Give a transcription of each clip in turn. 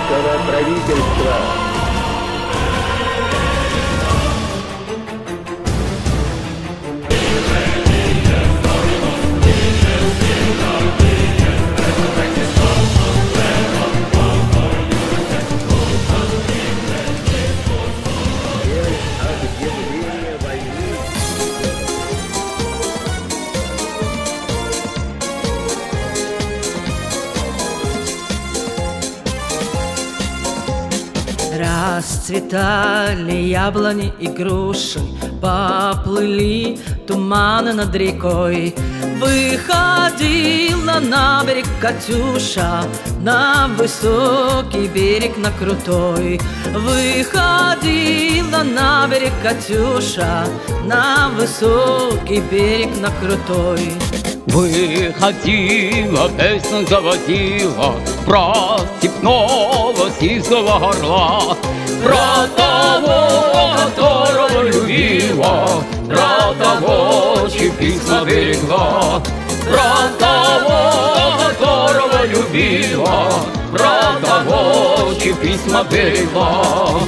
советского правительства. Расцветали яблони и груши, поплыли туманы над рекой. Выходила на берег Катюша, на высокий берег, на крутой. Выходила на берег Катюша, на высокий берег, на крутой. Выходила, песню заводила про степного сизого орла, про того, которого любила, про того, чьи письма берегла, про того, которого любила, про того, чьи письма берегла.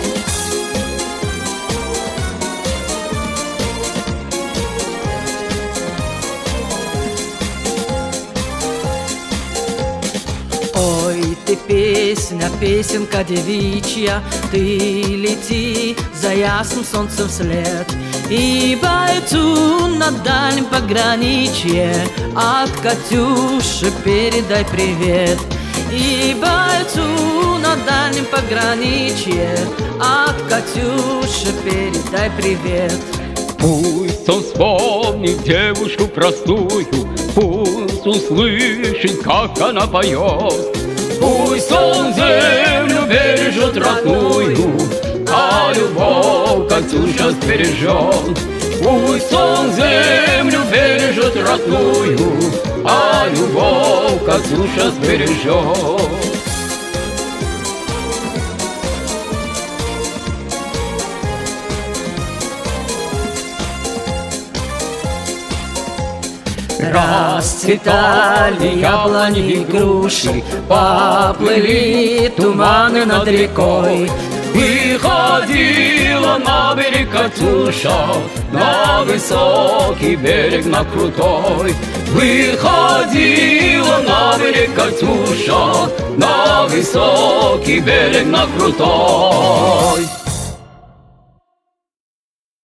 Ой, ты песня, песенка девичья, ты лети за ясным солнцем вслед, и бойцу на дальнем пограничье от Катюши передай привет. И бойцу на дальнем пограничье от Катюши передай привет. Пусть он вспомнит девушку простую, пусть услышит, как она поет. Пусть он землю бережет родную, а любовь Катюша сбережет. Пусть он землю бережет родную, а любовь Катюша сбережет. Расцветали яблони и груши, поплыли туманы над рекой. Выходила на берег Катюша, на высокий берег, на крутой. Выходила на берег Катюша, на высокий берег, на крутой.